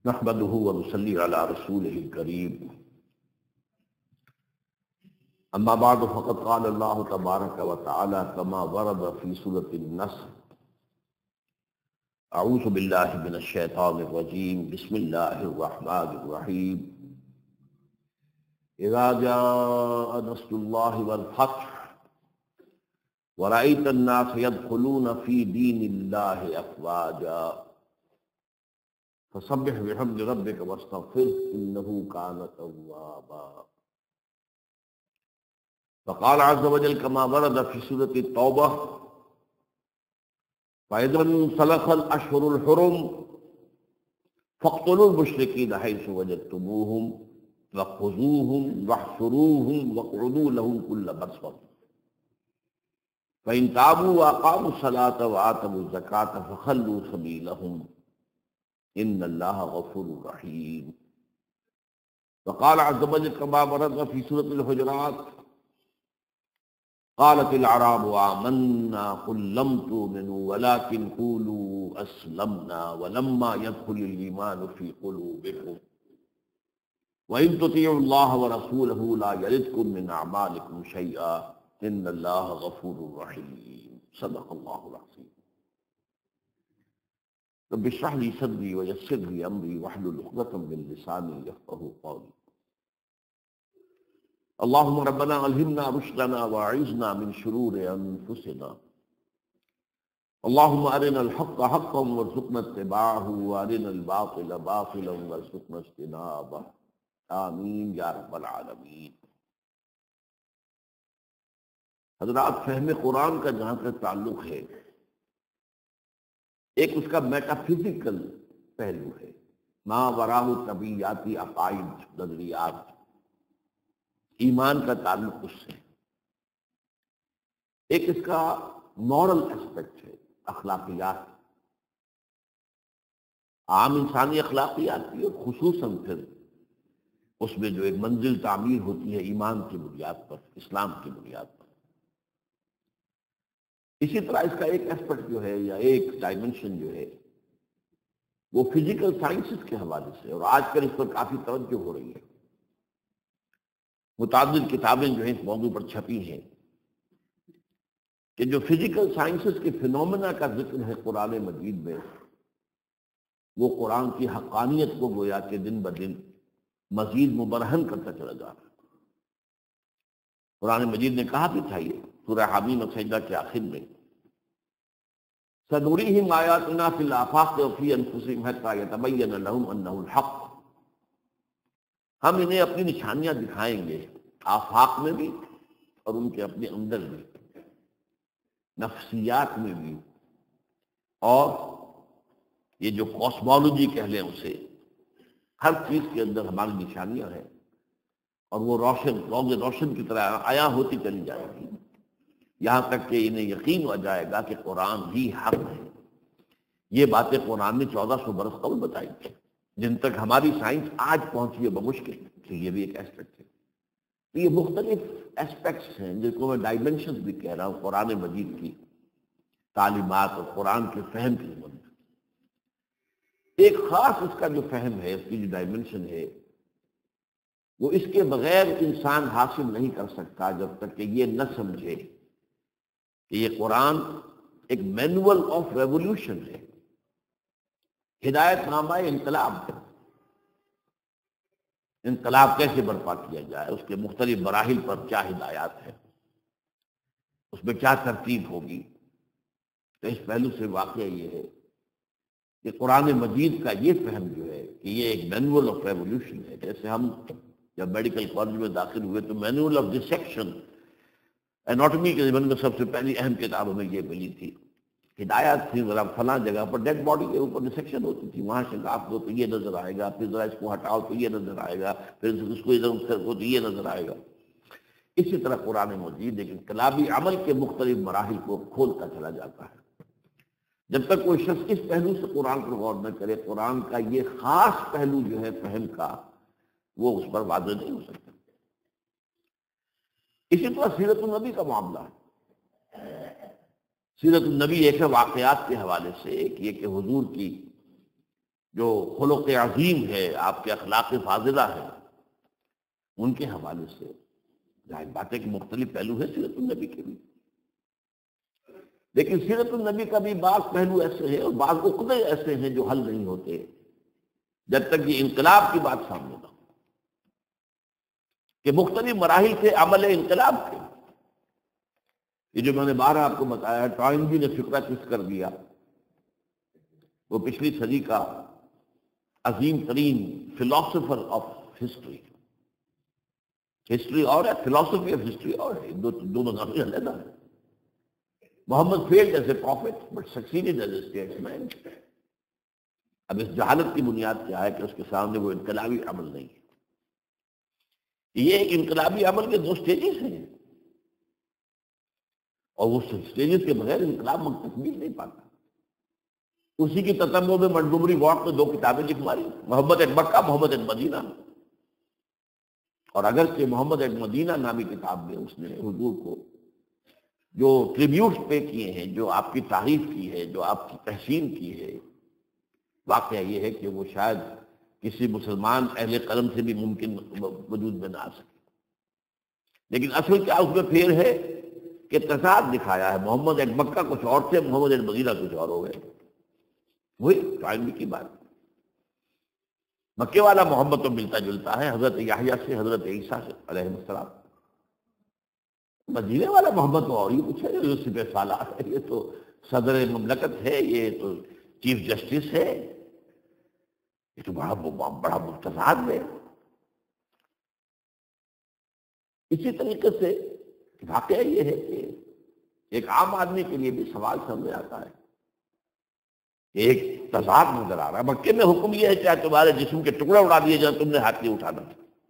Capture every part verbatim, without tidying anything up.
نحمده ونصلي على رسوله الكريم اما بعد فقد قال الله تبارك وتعالى كما ورد في سورة النصر اعوذ بالله من الشيطان الرجيم بسم الله الرحمن الرحيم اذا جاء نصر الله والفتح ورأيت الناس يدخلون في دين الله افواجا فسبح بحمد ربك واستغفره انه كان توابا. فقال عز وجل كما ورد في سورة التوبة فإذا انسلخ الأشهر الحرم فاقتلوا المشركين حيث وجدتموهم وخذوهم واحصروهم واقعدوا لهم كل مرصد فإن تابوا وأقاموا الصلاة وآتوا الزكاة فخلوا سبيلهم إن الله غفور رحيم. وقال عز وجل كما ورد في سورة الحجرات قالت الأعراب آمنا قل لم تؤمنوا ولكن قولوا أسلمنا ولما يدخل الإيمان في قلوبكم وإن تطيعوا الله ورسوله لا يلدكم من أعمالكم شيئا إن الله غفور رحيم. صدق الله العظيم. رب اشرح لي صدري ويسر لي أمري واحلل عقدة من لساني يفقهوا قولي. اللهم ربنا ألهمنا رشدنا وأعذنا من شرور أنفسنا. اللهم أرنا الحق حقا وارزقنا اتباعه وأرنا الباطل باطلا وارزقنا اجتنابه. آمین یا رب العالمین. حضرات، فہم قرآن کا جہاں سے تعلق ہے، ایک اس کا میٹا فزیکل پہلو ہے، ما وراء طبیعیاتی عقائد، نظریات، ایمان کا تعلق اس سے. ایک اس کا مورل اسپیکٹ ہے، اخلاقیات، عام انسانی اخلاقیات کی، اور خصوصاً پھر اس میں جو ایک منزل تعمیر ہوتی ہے ایمان کی بنیاد پر، اسلام کی بنیاد پر. اسی طرح اس کا ایک اسپیکٹ جو ہے یا ایک ڈائمنشن جو ہے وہ فزیکل سائنسز کے حوالے سے، اور آج کل اس پر کافی توجہ ہو رہی ہے. متعدد کتابیں جو ہیں اس موضوع پر چھپی ہیں کہ جو فزیکل سائنسز کے فینومینا کا ذکر ہے قرآن مجید میں، وہ قرآن کی حقانیت کو گویا کہ دن بدن مزید مبرہن کرتا چلا جا رہا ہے. قرآن مجید نے کہا بھی تھا یہ سورہ حمیم اور سجدہ کے آخر میں، سنُرِيهِمْ آیاتنا فی الآفاق وفی انفسہم حتی یتبین لہم انہ الحق. ہم انہیں اپنی نشانیاں دکھائیں گے، آفاق میں بھی اور ان کے اپنے اندر بھی، نفسیات میں بھی، اور یہ جو کاسمولوجی کہہ لیں اسے، ہر چیز کے اندر ہماری نشانیاں ہیں، اور وہ روشن روز روشن کی طرح عیاں ہوتی چلی جائے گی، یہاں تک کہ انہیں یقین ہو جائے گا کہ قرآن ہی حق ہے. یہ باتیں قرآن نے چودہ سو برس قبل بتائی تھی، جن تک ہماری سائنس آج پہنچی ہے بمشکل. تو یہ بھی ایک ایسپیکٹ ہے. تو یہ مختلف ایسپیکٹس ہیں جن کو میں ڈائمنشنز بھی کہہ رہا ہوں قرآن مجید کی تعلیمات اور قرآن کے فہم کی مدد. ایک خاص اس کا جو فہم ہے، اس کی جو ڈائمنشن ہے، وہ اس کے بغیر انسان حاصل نہیں کر سکتا جب تک کہ یہ نہ سمجھے کہ یہ قرآن ایک مینول آف ریولوشن ہے، ہدایت نامہ انقلاب ہے. انقلاب کیسے برپا کیا جائے، اس کے مختلف مراحل پر کیا ہدایات ہیں، اس میں کیا ترتیب ہوگی. تو اس پہلو سے واقعہ یہ ہے کہ قرآن مجید کا یہ فہم جو ہے کہ یہ ایک مینول آف ریولوشن ہے. جیسے ہم جب میڈیکل کالج میں داخل ہوئے تو مینول آف ڈسیکشن، اناٹمی کے ضمن میں سب سے پہلی اہم کتاب ہمیں یہ ملی تھی. ہدایات تھی، ذرا فلاں جگہ پر ڈیڈ باڈی کے اوپر ڈسیکشن ہوتی تھی، وہاں سے کاٹ دو تو یہ نظر آئے گا، پھر ذرا اس کو ہٹاؤ تو یہ نظر آئے گا، پھر اس کو ادھر ادھر کو تو یہ نظر آئے گا. اسی طرح قرآن مجید ایک انقلابی عمل کے مختلف مراحل کو کھولتا چلا جاتا ہے. جب تک کوئی شخص اس پہلو سے قرآن پر غور نہ کرے، قرآن کا یہ خاص پہلو جو ہے فہم کا، وہ اس پر واضح نہیں ہو سکتا. اسی طرح سیرت النبی کا معاملہ ہے. سیرت النبی ایک ہے واقعات کے حوالے سے، ایک یہ کہ حضور کی جو خلق عظیم ہے، آپ کے اخلاق فاضلہ ہے، ان کے حوالے سے ظاہر بات ہے کہ مختلف پہلو ہے سیرت النبی کے بھی، لیکن سیرت النبی کا بھی بعض پہلو ایسے ہیں اور بعض عقدے ایسے ہیں جو حل نہیں ہوتے جب تک یہ انقلاب کی بات سامنے نہ ہو، کہ مختلف مراحل سے عمل انقلاب کے، یہ جو میں نے بارہ آپ کو بتایا ٹائمزی نے فکرہ کس کر دیا، وہ پچھلی صدی کا عظیم ترین فلاسفر آف ہسٹری، ہسٹری اور ہے، فلاسفی آف ہسٹری اور ہے، دو دونوں کافی علیحدہ ہے۔ Muhammad failed as a prophet but succeeded as a statesman. اب اس جہالت کی بنیاد کیا ہے کہ اس کے سامنے وہ انقلابی عمل نہیں ہے۔ یہ ایک انقلابی عمل کے دو سٹیجز ہیں، اور وہ سٹیجز کے بغیر انقلاب تکمیل نہیں پاتا۔ اسی کی تتمم میں منٹگومری واٹ نے دو کتابیں لکھ ماری، محمد at Mecca, Muhammad at Medina, اور اگرچہ محمد ایٹ مدینہ نامی کتاب میں اس نے حضور کو جو ٹریبیوٹس پے کیے ہیں، جو آپ کی تعریف کی ہے، جو آپ کی تحسین کی ہے، واقعہ یہ ہے کہ وہ شاید کسی مسلمان اہل قلم سے بھی ممکن وجود میں نہ آ سکے، لیکن اصل کیا اس میں پھیر ہے کہ تضاد دکھایا ہے، محمد ایٹ مکہ کچھ اور تھے، محمد ایٹ مدینہ کچھ اور ہو گئے، وہی ٹائم کی بات۔ مکے والا محمد تو ملتا جلتا ہے حضرت یحییٰ سے، حضرت عیسیٰ سے علیہ السلام، مدینے والا محمد تو اور ہی کچھ ہے، یوسف صالح ہے، یہ تو صدر مملکت ہے، یہ تو چیف جسٹس ہے، یہ تو بڑا بڑا متضاد ہے۔ اسی طریقے سے واقعہ یہ ہے کہ ایک عام آدمی کے لیے بھی سوال سامنے آتا ہے کہ ایک تضاد نظر آ رہا ہے۔ مکے میں حکم یہ ہے چاہے تمہارے جسم کے ٹکڑے اڑا دیے جائیں تم نے ہاتھ نہیں اٹھانا،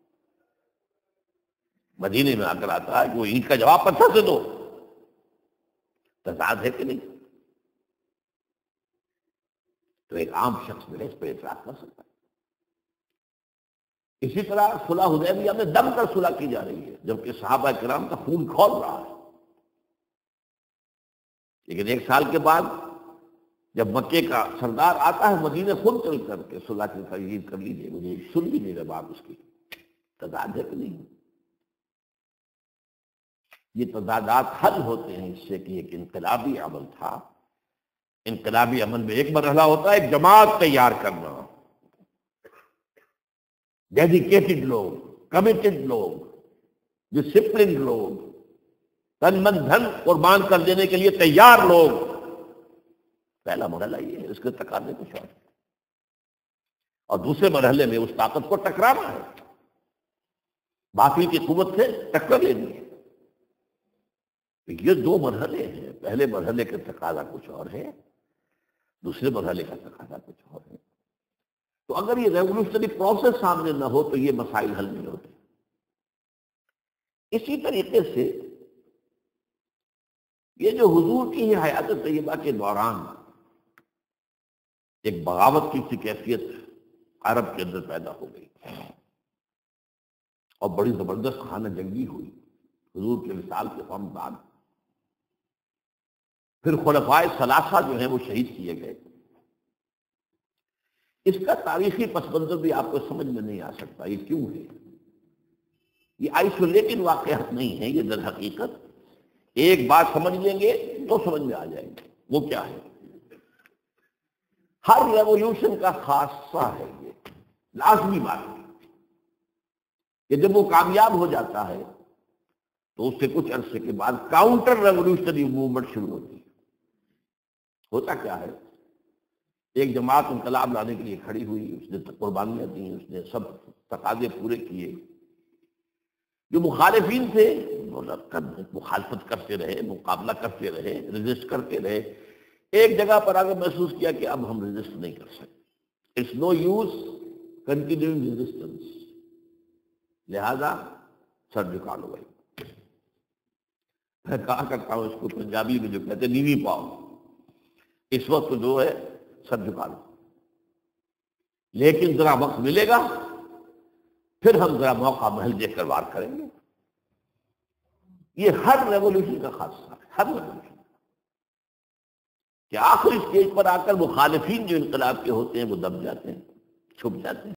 مدینے میں آ کر آتا ہے کہ وہ اینٹ کا جواب پتھر سے دو، تضاد ہے کہ نہیں؟ تو ایک عام شخص میں اس پہ اعتراض کر سکتا ہے۔ اسی طرح صلح حدیبیہ میں دم کر صلح کی جا رہی ہے جبکہ صحابہ کرام کا خون کھول رہا ہے، لیکن ایک سال کے بعد جب مکے کا سردار آتا ہے مدینے خود چل کر کے صلح کی تجدید کر لیجیے، مجھے سن بھی نہیں رہا بات اس کی، تضاد ہے کہ نہیں؟ یہ تضادات حل ہوتے ہیں اس سے کہ ایک انقلابی عمل تھا۔ انقلابی عمل میں ایک مرحلہ ہوتا ہے ایک جماعت تیار کرنا، ڈیڈیکیٹڈ لوگ، کمیٹڈ لوگ، ڈسپلن لوگ، تن من دھن قربان کر دینے کے لیے تیار لوگ، پہلا مرحلہ یہ ہے، اس کے تقاضے کچھ اور، اور دوسرے مرحلے میں اس طاقت کو ٹکرانا ہے، باقی کی قوت سے ٹکر لینی ہے۔ یہ دو مرحلے ہیں، پہلے مرحلے کا تقاضا کچھ اور ہے، دوسرے مرحلے کا تقاضا کچھ اور ہے۔ تو اگر یہ ریولوشنری پروسیس سامنے نہ ہو تو یہ مسائل حل نہیں ہوتے۔ اسی طریقے سے یہ جو حضور کی حیات طیبہ کے دوران ایک بغاوت کی سی کیفیت عرب کے اندر پیدا ہو گئی اور بڑی زبردست خانہ جنگی ہوئی حضور کے وصال کے فوراً بعد، پھر خلفائے ثلاثہ جو ہیں وہ شہید کیے گئے۔ اس کا تاریخی پس منظر بھی آپ کو سمجھ میں نہیں آ سکتا، یہ کیوں ہے؟ یہ آئسولیٹڈ واقعات نہیں ہے، یہ در حقیقت ایک بات سمجھ لیں گے تو سمجھ میں آ جائے گی۔ وہ کیا ہے؟ ہر ریولوشن کا خاصہ ہے، یہ لازمی بات ہے کہ جب وہ کامیاب ہو جاتا ہے تو اس سے کچھ عرصے کے بعد کاؤنٹر ریولوشنری موومنٹ شروع ہوتی ہے۔ ہوتا کیا ہے؟ ایک جماعت انقلاب لانے کے لیے کھڑی ہوئی، اس نے قربانیاں دیں، اس نے سب تقاضے پورے کیے، جو مخالفین تھے مخالفت کرتے رہے، مقابلہ کرتے رہے، ریزسٹ کرتے رہے، ایک جگہ پر آگے محسوس کیا کہ اب ہم ریزسٹ نہیں کر سکتے، it's no use continuing resistance, لہذا سر جھکا لو بھائی۔ میں کہا کرتا ہوں اس کو پنجابی میں جو کہتے ہیں نیوی پاؤ، اس وقت جو ہے سر جھکا لو، لیکن ذرا وقت ملے گا پھر ہم ذرا موقع محل دیکھ کر وار کریں گے۔ یہ ہر ریولوشن کا خاصہ ہے، ہر ریولوشن۔ کہ آخری اسٹیج پر آ کر مخالفین جو انقلاب کے ہوتے ہیں وہ دب جاتے ہیں، چھپ جاتے ہیں۔